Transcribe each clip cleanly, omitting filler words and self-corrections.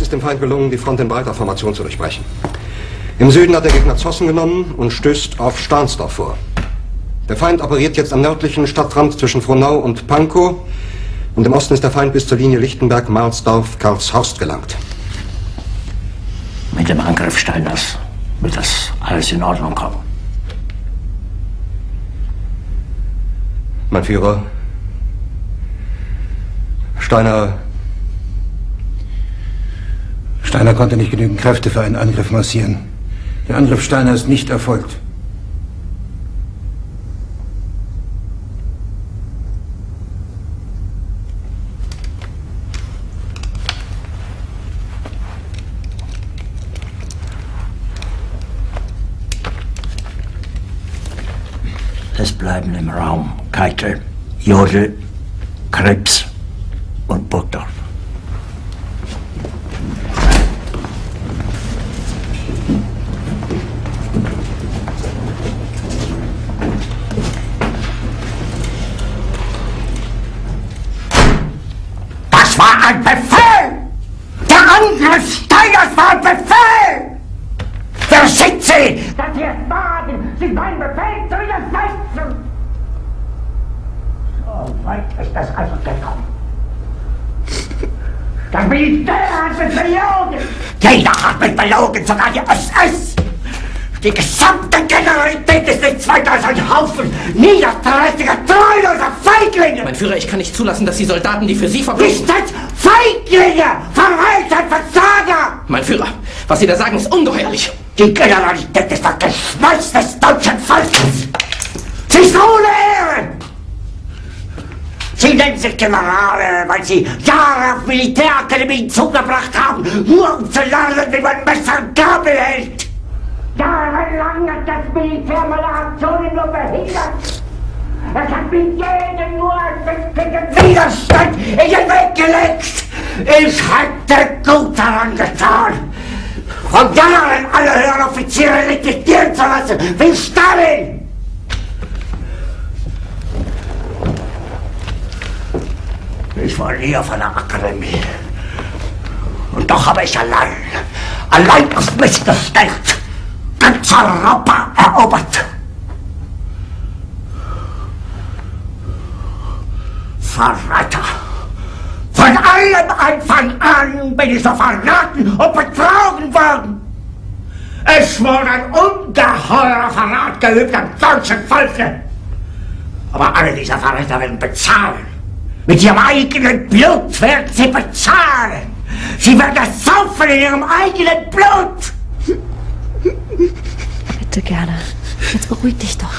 ist dem Feind gelungen, die Front in breiter Formation zu durchbrechen. Im Süden hat der Gegner Zossen genommen und stößt auf Stahnsdorf vor. Der Feind operiert jetzt am nördlichen Stadtrand zwischen Frohnau und Pankow und im Osten ist der Feind bis zur Linie Lichtenberg-Marsdorf-Karlshorst gelangt. Mit dem Angriff Steiners wird das alles in Ordnung kommen. Mein Führer, Steiner konnte nicht genügend Kräfte für einen Angriff massieren. Der Angriff Steiner ist nicht erfolgt. Es bleiben im Raum Keitel, Jodl, Krebs und Burgdorf. Das war ein Befehl! Der Angriff Steiners war ein Befehl! Wer schickt Sie? Dass Sie es wagen, sich meinen Befehl zu widersetzen! So weit ist das also gekommen. Das Militär hat mich belogen! Jeder hat mich belogen, sogar die SS! Die gesamte Generalität ist nichts weiter als ein Haufen niederträchtiger, treuloser Feiglinge! Mein Führer, ich kann nicht zulassen, dass die Soldaten, die für Sie verbringen... Nicht als Feiglinge! Verräter, Versager! Mein Führer, was Sie da sagen, ist ungeheuerlich! Die Generalität ist das Geschmeiß des deutschen Volkes! Sie ist ohne Ehre! Sie nennen sich Generale, weil Sie Jahre auf Militärakademien zugebracht haben, nur um zu lernen, wie man Messer und Gabel hält! Jahrelang hat das Militär meine Aktionen nur behindert! Es hat mir jeden nur gegen Widerstand in den Weg gelegt! Ich hätte gut daran getan, von Jahren alle höheren Offiziere liquidieren zu lassen, wie Stalin! Ich war nie auf einer Akademie. Und doch habe ich allein auf mich gestellt, ganz Europa erobert. Verräter! Von allem Anfang an bin ich so verraten und betrogen worden! Es wurde ein ungeheurer Verrat geübt am deutschen Volke! Aber alle diese Verräter werden bezahlen! Mit ihrem eigenen Blut werden sie bezahlen! Sie werden das saufen in ihrem eigenen Blut! Bitte gerne. Jetzt beruhig dich doch.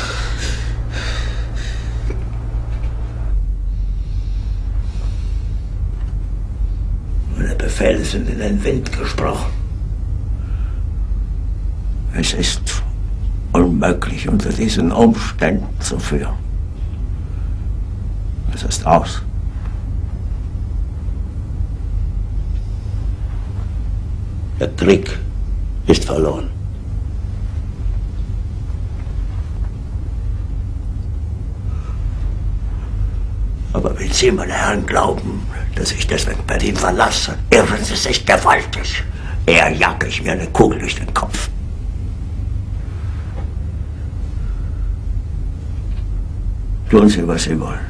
Meine Befehle sind in den Wind gesprochen. Es ist unmöglich, unter diesen Umständen zu führen. Es ist aus. Der Krieg ist verloren. Aber wenn Sie, meine Herren, glauben, dass ich deswegen Berlin verlasse, irren Sie sich gewaltig. Eher jage ich mir eine Kugel durch den Kopf. Tun Sie, was Sie wollen.